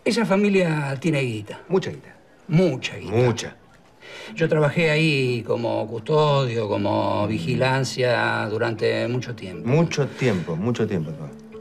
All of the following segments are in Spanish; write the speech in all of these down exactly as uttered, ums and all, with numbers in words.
Esa familia tiene guita. Mucha guita. Mucha guita. Mucha. Yo trabajé ahí como custodio, como vigilancia durante mucho tiempo. Mucho tiempo, mucho tiempo.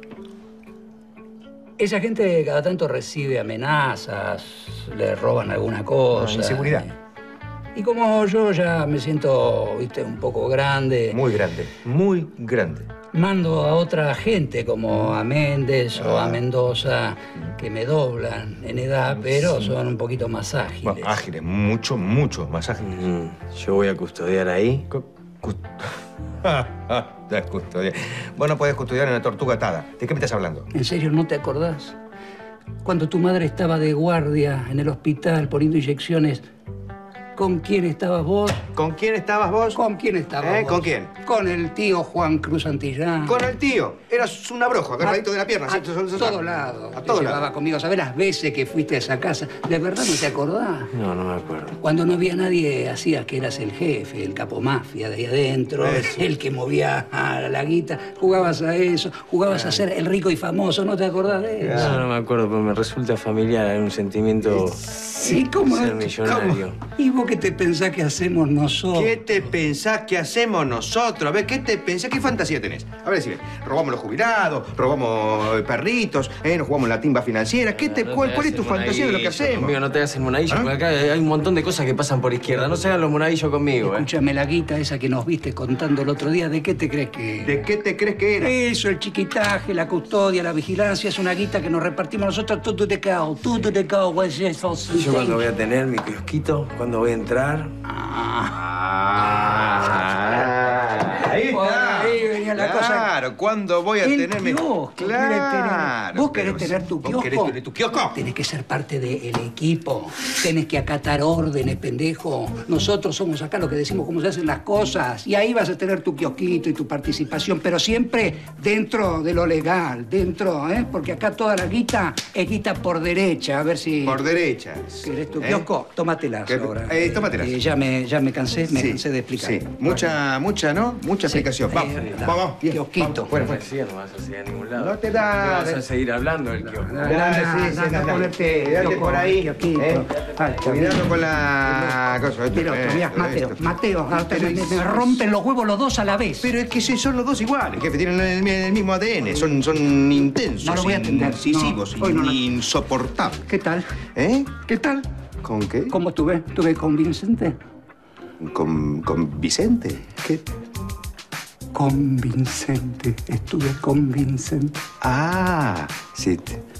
Esa gente cada tanto recibe amenazas, le roban alguna cosa. No, inseguridad. Y como yo ya me siento, viste, un poco grande... Muy grande, muy grande. Mando a otra gente, como a Méndez ah. o a Mendoza, que me doblan en edad, pero sí. son un poquito más ágiles. Bueno, ágiles, mucho, mucho más ágiles. Mm, yo voy a custodiar ahí. Cu cust ya custodiar. Vos no podés custodiar en la tortuga atada. ¿De qué me estás hablando? ¿En serio no te acordás? Cuando tu madre estaba de guardia en el hospital poniendo inyecciones, ¿con quién estabas vos? ¿Con quién estabas vos? ¿Con quién estabas ¿Eh? vos? ¿Con quién? Con el tío Juan Cruz Antillán. Con el tío. Eras un abrojo, agarradito de la pierna. A, a todos lados. A todos lados. Conmigo. ¿Sabés las veces que fuiste a esa casa? ¿De verdad no te acordás? No, no me acuerdo. Cuando no había nadie, hacías que eras el jefe, el capo mafia de ahí adentro, eso. El que movía a la guita. Jugabas a eso, jugabas Ay. a ser el rico y famoso. ¿No te acordás de eso? No, no me acuerdo, pero me resulta familiar. Hay un sentimiento... Sí, ¿cómo? Ser millonario. ¿Cómo? ¿Y vos qué te pensás que hacemos nosotros? ¿Qué te pensás que hacemos nosotros? A ver, ¿qué te pensás? ¿Qué fantasía tenés? A ver, decime. Robamos los jubilados, robamos perritos, ¿eh? Nos jugamos la timba financiera. ¿Qué te, no cuál, te ¿Cuál es tu fantasía de lo que hacemos? Conmigo no te hagas el monadillo, ¿Ah? porque acá hay un montón de cosas que pasan por izquierda. No se hagan los monadillos conmigo, Escúchame, ¿eh? la guita esa que nos viste contando el otro día, ¿de qué te crees que era? ¿De qué te crees que era? Eso, el chiquitaje, la custodia, la vigilancia, es una guita que nos repartimos nosotros todo de cao, todo de cao, güey. Yo cuando voy a tener mi kiosquito, cuando voy a entrar... Ah, ahí está. Ahí venía la claro, cosa. Claro, ¿cuándo voy a el tenerme...? Kiosco, Claro. ¿Vos querés tener tu kiosco? ¿Vos querés tener tu kiosco? Tenés que ser parte del equipo. Tenés que acatar órdenes, pendejo. Nosotros somos acá los que decimos cómo se hacen las cosas. Y ahí vas a tener tu kiosquito y tu participación, pero siempre dentro de lo legal, dentro, ¿eh? Porque acá toda la guita es guita por derecha. A ver si... Por derecha. ¿Querés tu ¿Eh? kiosco? Tómatelas ahora. Eh, tómatelas. Eh, ya, me, ya me cansé, me sí, cansé de explicar. Sí, mucha, mucha, ¿no? Mucha sí. explicación. Vamos, eh, vamos. Kiosquito. Fuera, fuera. Sí, no vas a seguir a ningún lado. No te da... Te vas a seguir hablando del kiosco. Dale, sí, sí, dale. Quédate por ahí. Eh. Cuidado con la cosa. Mira, mira, Mateo, Mateo, me, me rompen los huevos los dos a la vez. Pero es que son los dos iguales, jefe, tienen el, el mismo A D N, son, son intensos, no lo voy a atender. incisivos, no, no, no. insoportables. ¿Qué tal? ¿Eh? ¿Qué tal? ¿Con qué? ¿Cómo estuve? ¿Estuve convincente? ¿Con, con Vicente? ¿Qué? Convincente. Estuve convincente. Ah, sí.